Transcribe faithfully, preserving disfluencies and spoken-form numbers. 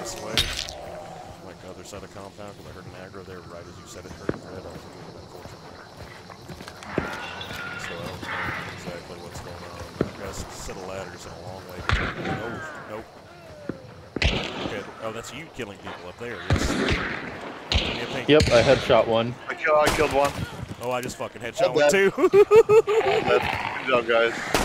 this way. Like the other side of the compound, because I heard an aggro there right as you said it. Heard red. I was a little unfortunate. So I don't know exactly what's going on. I've got a set of ladders and a long way. No, nope. Okay. Oh, that's you killing people up there. Yes. Yep, I headshot one. I, kill, I killed one. Oh, I just fucking headshot one too. Good job, guys.